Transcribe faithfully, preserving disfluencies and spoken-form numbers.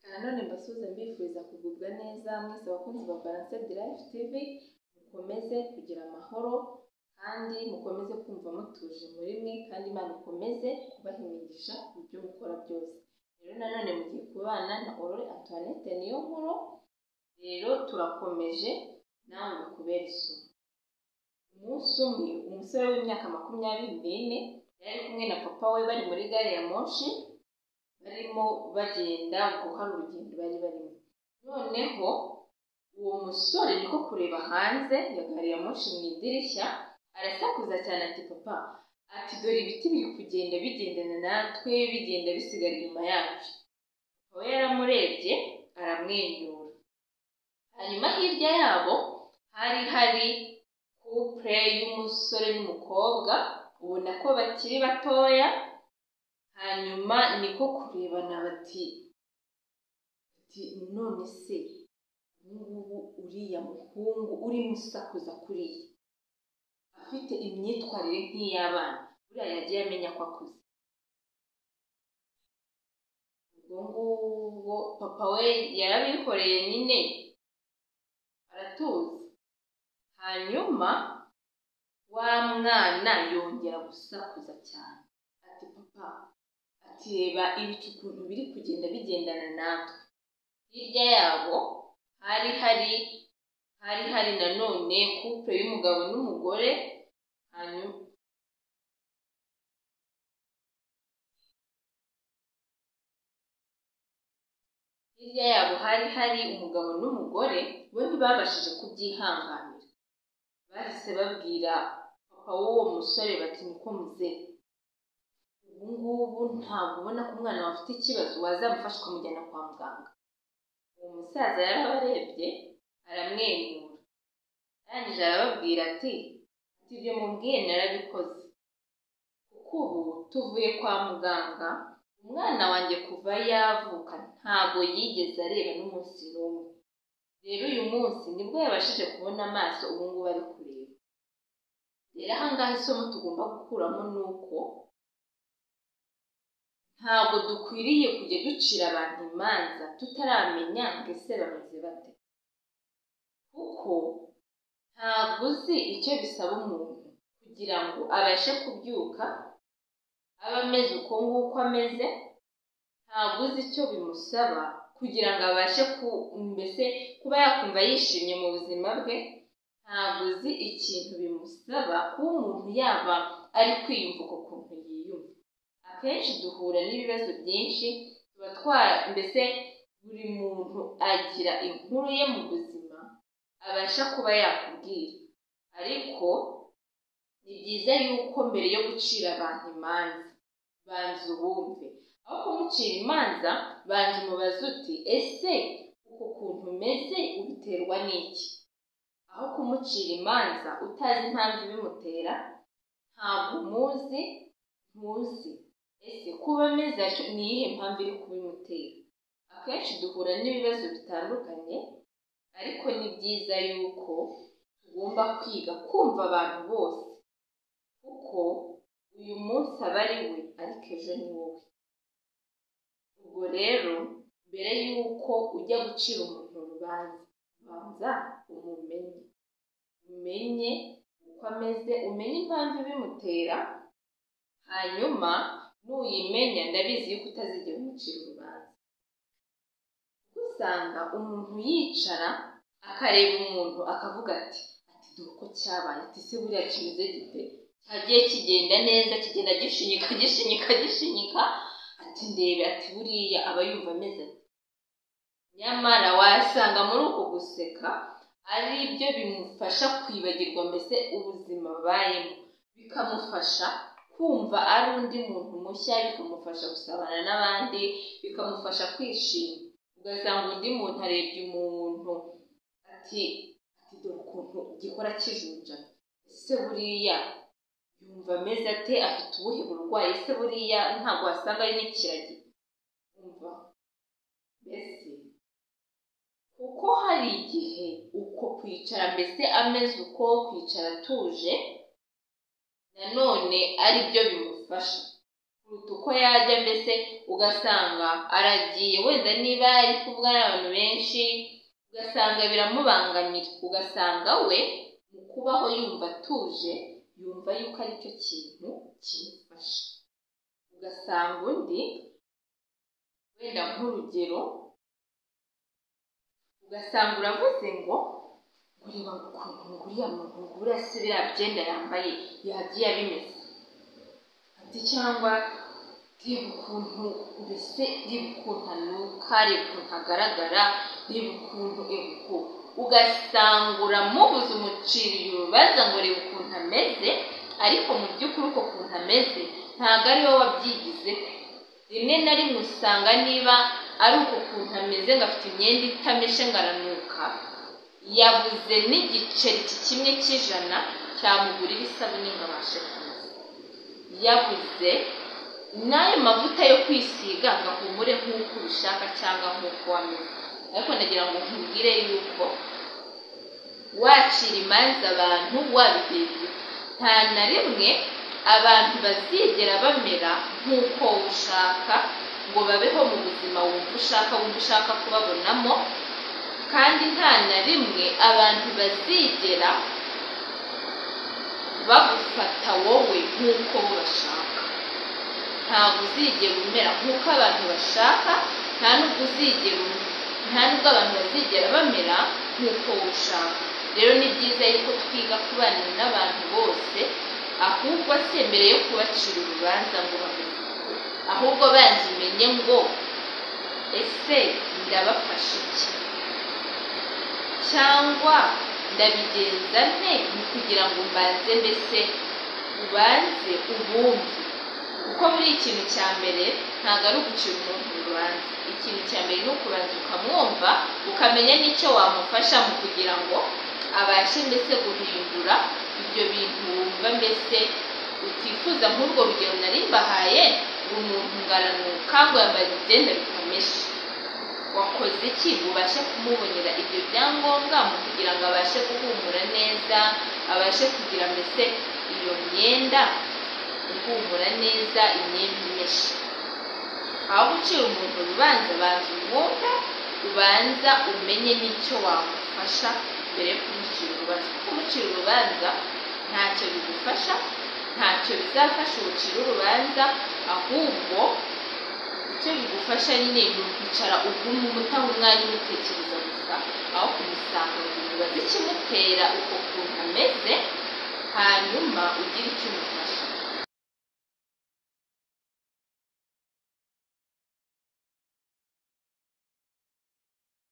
Nanone mbasuhuza mbifuriza kugubwa neza mwese abakunzi ba Balanced Life T V, mukomeze kugira amahoro kandi mukomeze kumva mutuje muri mwe, kandi Imana ikomeze kubaha imigisha mu byo mukora byose. Rero nanone mugiye kubana na Aurore Antoinette Niyonkuru. Rero turakomeje nawe bikubera isomo. Umunsi umwe umusore w'imyaka makumyabiri n'ine yari kumwe na papa we bari muri gare ya moshi, barimo bagenda ngo hari urugendo bari barimo. Noneho uwo musore niko kureba hanze ya gare ya moshi mu idirishya, arasakuza cyane ati papa, ati dore ibiti biri kugenda bigendana natwe, bigenda bisigara inyuma yacu. Papa we yaramurebye aramwenyura. Hanyuma hirya yabo hari hari couple y'umusore n'umukobwa, ubona ko bakiri batoya. Hanyuma niko kurebana bati ati none se ngubu uriya muhungu uri musakuza kuriya afite imyitwarire nk'iy'abana, buriya yagiye amenya ko akuze. Ubwo ngubwo papa we yarabikoreye nyine aratuza. Hanyuma wa mwana yongera gusakuza cyane ati papa, ati reba ibicu ukuntu biri kugenda bigendana natwe. Hirya yabo hari hari hari hari nanone couple y'umugabo n'umugore. Hanyuma hirya yabo hari hari umugabo n'umugore, bo ntibabashije kubyihanganira. Bahise babwira papa w'uwo musore bati niko muzehe, ubu ngubu ntabwo ubona ko umwana wawe afite ikibazo, wazamufasha ukamujyana kwa muganga. Uwo musaza yarabarebye aramwenyura, arangije arababwira ati ati ibyo mubwiye narabikoze, kuko ubu tuvuye kwa muganga, umwana wanjye kuva yavuka ntabwo yigeze areba n'umunsi n'umwe. Rero uyu munsi nibwo yabashije kubona amaso, ubu ngubu ari kureba. Rero aha ngaha isomo tugomba gukuramo ni uko ntabwo dukwiriye kujya ducira abantu imanza tutaramenya ngo ese bameze bate, kuko ntabwo uzi icyo bisaba umuntu kugira ngo abashe kubyuka abe ameze uko nguko ameze. Ntabwo uzi icyo bimusaba kugira ngo abashe ku mbese kuba yakumva yishimye mu buzima bwe. Ntabwo uzi ikintu bimusaba kuba umuntu yaba ari kwiyumva uko kuntu yiyumva. Akenshi duhura n'ibibazo byinshi, tuba twa mbese buri muntu agira inkuru ye mu buzima abasha kuba yakubwira, ariko ni byiza yuko mbere yo gucira abantu imanza banza ubumve. Aho kumucira imanza banza umubaze uti ese uko kuntu umeze ubiterwa n'iki? Aho kumucira imanza utazi impamvu ibimutera, ntabwo umuzi, ntuzi ese kuba ameze atyo ni iyihe mpamvu iri kubimutera. Akenshi duhura n'ibibazo bitandukanye, ariko ni byiza yuko tugomba kwiga kumva abantu bose, kuko uyu munsi aba ari we ariko ejo ni wowe. Ubwo rero mbere yuko ujya gucira umuntu urubanza, banza umumenye, umenye uko ameze, umenye impamvu ibimutera. Hanyuma nuyimenya ndabizi yuko utazigera umucira urubanza. Usanga umuntu yicara akareba umuntu akavuga ati ati dore uko cyabaye, ati se buriya kimeze gite, cyagiye kigenda neza, kigenda gishinyika gishinyika gishinyika, ati ndebe ati buriya aba yumva ameze ati. Nyamara wasanga muri uko guseka ari byo bimufasha kwibagirwa mbese ubuzima abayemo, bikamufasha kumva ari undi muntu mushya, bikamufasha gusabana n'abandi, bikamufasha kwishima. Ugasanga undi muntu arebye umuntu ati ati dore ukuntu gihora kijunja, ese buriya yumva ameze ate, afite ubuhe burwayi, ese buriya ntabwo wasanga ari n'ikiragi. Umva mbese kuko hari igihe uko kwicara mbese ameze uko kwicara atuje nanone ari byo bimufasha kuruta uko yajya, mbese ugasanga aragiye wenda niba ari kuvuga n'abantu benshi ugasanga biramubangamira, ugasanga we mu kubaho yumva atuje, yumva yuko ari cyo kintu kimufasha. Ugasanga undi wenda nk'urugero, ugasanga uravuze ngo ureba ukuntu nguriya muntu nguriya se biriya byenda yambaye yagiye abimeze ati, cyangwa reba ukuntu mbese reba ukuntu anuka, reba ukuntu agaragara, reba ukuntu ebuko, ugasanga uramubuza umuciriye urubanza ngo reba ukuntu ameze, ariko mu by'ukuri uko kuntu ameze ntabwo ari wowe wabyigize. Rimwe na rimwe usanga niba ari uko kuntu ameze ngo afite imyenda itameshe ngo aranuka, yabuze n'igiceri kimwe cy'ijana cyamugurira isabune ngo abashe kumesa, yabuze n'ayo mavuta yo kwisiga ngo ahumure nk'uko ubishaka cyangwa nk'uko wameze. Ariko nagira ngo nkubwire yuko wacira imanza abantu wabigenza, nta na rimwe abantu bazigera bamera nk'uko ushaka ngo babeho mu buzima wumva ushaka wumva ushaka kubabonamo, kandi nta na rimwe abantu bazigera bagufata wowe nk'uko bo bashaka. Ntabwo uzigera umera nk'uko abantu bashaka, nta n'ubwo uzigera nta n'ubwo abantu bazigera bamera nk'uko ushaka. Rero ni byiza yuko twiga kubana n'abantu bose, ahubwo se mbere yo kubacira urubanza ngo bameze, ahubwo banza umenye ngo ese ndabafasha iki, cyangwa ndabigenza nte mu kugira ngo mbanze, mbese ubanze ubumve. Kuko buri ikintu cya mbere ntabwo ari ugucira umuntu urubanza, ikintu cya mbere ni ukubanza ukamwumva, ukamenya n'icyo wamufasha mu kugira ngo abashe mbese guhindura ibyo bintu wumva mbese utifuza. Nk'urwo rugero nari mbahaye, umuntu ngaranuka ngo yambaye ibyenda bitameshe, wakoze iki ubashe kumubonera ibyo byangombwa mu kugira ngo abashe guhumura neza, abashe kugira mbese iyo myenda ihumura neza, imyenda imeshe. Aho gucira umuntu urubanza, banza umwumve, ubanza umenye n'icyo wamufasha mbere yo kumucira urubanza. Kuko kumucira urubanza ntacyo bigufasha, ntacyo bizafasha ubucira urubanza, ahubwo icyo bigufasha nyine ni ukwicara ugume umutaha umwanya umutekereza gusa, aho kumusanga ngo ubaze ikimutera uko kuntu ameze, hanyuma ugire icyo umufasha.